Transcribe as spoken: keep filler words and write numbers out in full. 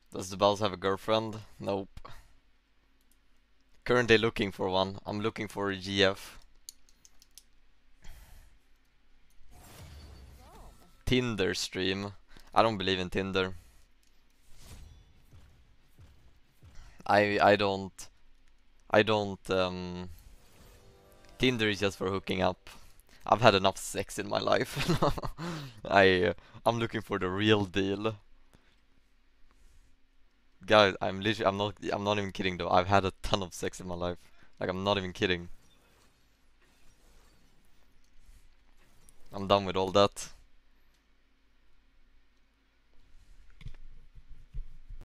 Does the boss have a girlfriend? Nope. Currently looking for one. I'm looking for a G F. Tinder stream. I don't believe in Tinder. I I don't I don't um Tinder is just for hooking up. I've had enough sex in my life. I uh, I'm looking for the real deal. Guys, I'm literally I'm not I'm not even kidding though. I've had a ton of sex in my life. Like I'm not even kidding. I'm done with all that.